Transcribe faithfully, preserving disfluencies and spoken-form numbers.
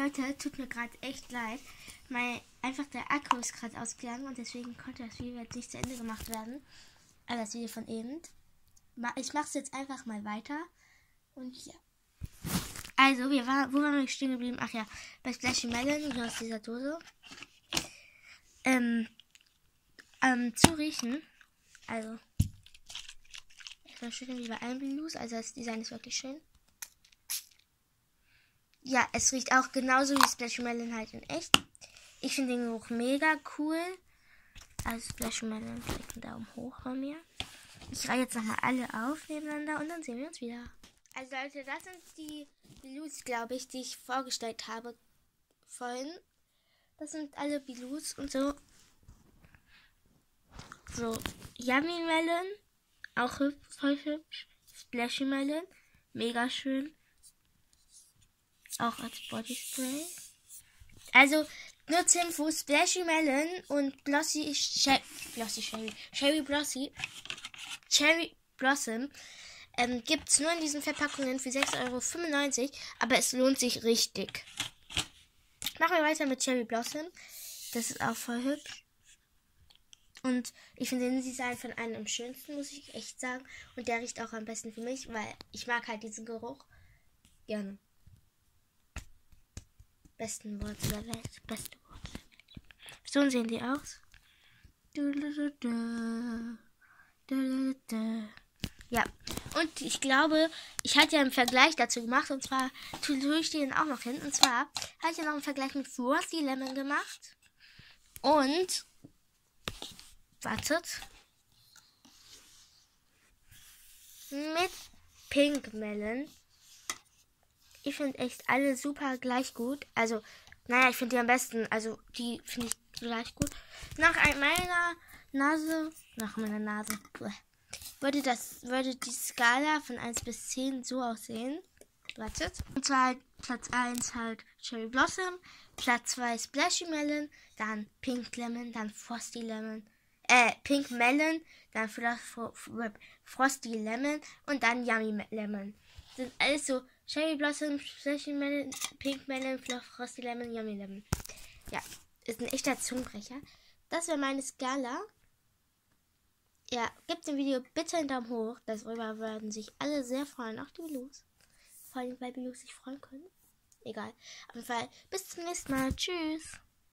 Leute, tut mir gerade echt leid. Mein, einfach der Akku ist gerade ausgegangen und deswegen konnte das Video jetzt nicht zu Ende gemacht werden. Also das Video von eben. Ich mache es jetzt einfach mal weiter. Und ja. Also, wir waren, wo waren wir stehen geblieben? Ach ja, bei Splashy Melon, hier aus dieser Dose. Ähm, ähm, zu riechen. Also, erstmal schön wie bei allen Blues. Also, das Design ist wirklich schön. Ja, es riecht auch genauso wie Splashy Melon halt in echt. Ich finde den Geruch mega cool. Also, Splashy Melon kriegt einen Daumen hoch von mir. Ich reihe jetzt nochmal alle auf nebeneinander und dann sehen wir uns wieder. Also Leute, das sind die Bilus, glaube ich, die ich vorgestellt habe vorhin. Das sind alle Bilus und so. So, Yummy Melon, auch hübsch, voll hübsch. Splashy Melon, mega schön. Auch als Bodyspray. Also, nur zur Info, Splashy Melon und Blossy, Cher Blossy Cherry, Cherry Blossy, Cherry Blossom ähm, gibt es nur in diesen Verpackungen für sechs Euro fünfundneunzig, aber es lohnt sich richtig. Machen wir weiter mit Cherry Blossom. Das ist auch voll hübsch. Und ich finde den Design von einem am schönsten, muss ich echt sagen. Und der riecht auch am besten für mich, weil ich mag halt diesen Geruch gerne. Besten Worte der Welt. Beste Worte der Welt. So sehen die aus. Ja, und ich glaube, ich hatte ja einen Vergleich dazu gemacht. Und zwar tue ich den auch noch hin. Und zwar habe ich ja noch einen Vergleich mit Frosty Lemon gemacht. Und wartet. Mit Pink Melon. Ich finde echt alle super gleich gut. Also, naja, ich finde die am besten. Also, die finde ich gleich gut. Nach meiner Nase, nach meiner Nase, würde das, würde die Skala von eins bis zehn so aussehen. Wartet. Und zwar halt Platz eins halt Cherry Blossom, Platz zwei Splashy Melon, dann Pink Lemon, dann Frosty Lemon, äh, Pink Melon, dann Frosty Lemon und dann Yummy Lemon. Das sind alles so Cherry Blossom, Splashy Melon, Pink Melon, Frosty Lemon, Yummy Lemon. Ja, ist ein echter Zungenbrecher. Das wäre meine Skala. Ja, gebt dem Video bitte einen Daumen hoch. Darüber würden sich alle sehr freuen. Auch die Bilus. Vor allem, weil Bilus sich freuen können. Egal. Auf jeden Fall, bis zum nächsten Mal. Tschüss.